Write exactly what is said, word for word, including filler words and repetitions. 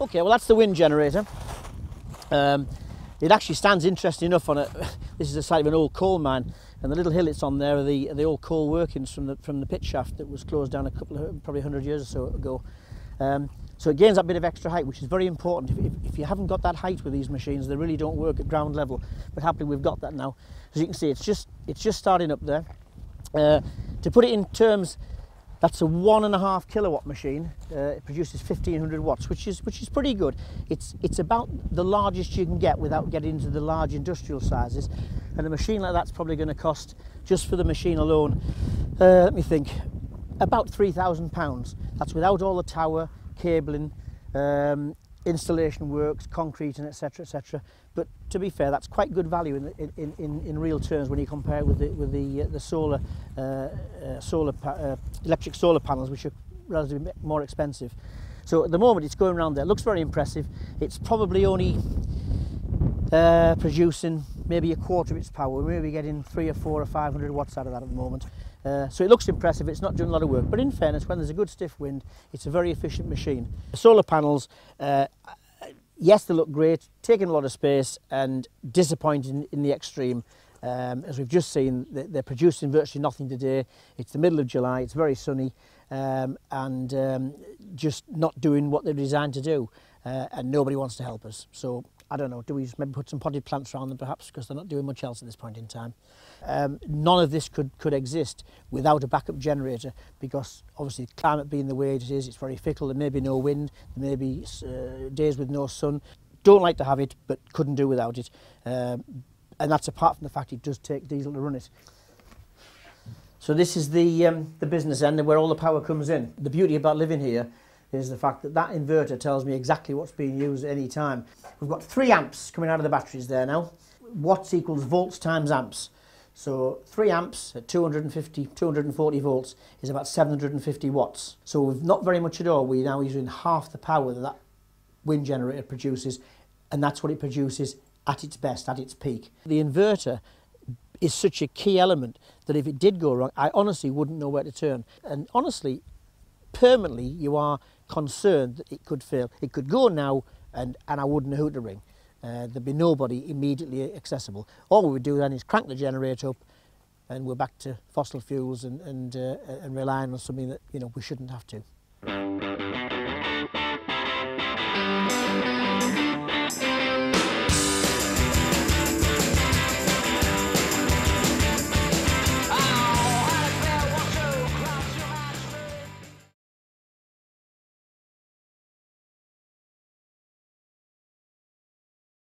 Okay, well that's the wind generator. Um, it actually stands interesting enough on a, this is a site of an old coal mine, and the little hill it's on there are the, are the old coal workings from the, from the pit shaft that was closed down a couple of, probably a hundred years or so ago. Um, so it gains that bit of extra height, which is very important. If, if, if you haven't got that height with these machines, they really don't work at ground level, but happily we've got that now. As you can see, it's just, it's just starting up there. Uh, to put it in terms, that's a one and a half kilowatt machine. Uh, it produces fifteen hundred watts, which is which is pretty good. It's it's about the largest you can get without getting into the large industrial sizes. And a machine like that's probably going to cost, just for the machine alone, uh, let me think, about three thousand pounds. That's without all the tower, cabling, um, installation works, concrete, and et cetera, et cetera. But to be fair, that's quite good value in in, in, in real terms when you compare it with the with the uh, the solar uh, uh, solar uh, electric solar panels, which are relatively more expensive. So at the moment, it's going around there. It looks very impressive. It's probably only uh, producing maybe a quarter of its power. We're maybe getting three or four or five hundred watts out of that at the moment. Uh, so it looks impressive. It's not doing a lot of work, but in fairness, when there's a good stiff wind, it's a very efficient machine. The solar panels, uh, yes, they look great, taking a lot of space and disappointing in the extreme. Um, as we've just seen, they're producing virtually nothing today. It's the middle of July, it's very sunny, um, and um, just not doing what they're designed to do. Uh, and nobody wants to help us. So I don't know, do we just maybe put some potted plants around them perhaps, because they're not doing much else at this point in time. Um, none of this could, could exist without a backup generator, because obviously climate being the way it is, it's very fickle. There may be no wind, there may be uh, days with no sun. Don't like to have it, but couldn't do without it. Um, and that's apart from the fact it does take diesel to run it. So this is the, um, the business end where all the power comes in. The beauty about living here is the fact that that inverter tells me exactly what's being used at any time. We've got three amps coming out of the batteries there now. Watts equals volts times amps. So three amps at two hundred fifty, two hundred forty volts is about seven hundred fifty watts. So we've not very much at all. We're now using half the power that that wind generator produces, and that's what it produces at its best, at its peak. The inverter is such a key element that if it did go wrong, I honestly wouldn't know where to turn. And honestly, permanently, you are concerned that it could fail. It could go now and, and I wouldn't know who to ring. Uh, there'd be nobody immediately accessible. All we would do then is crank the generator up and we're back to fossil fuels and, and, uh, and relying on something that, you know, we shouldn't have to.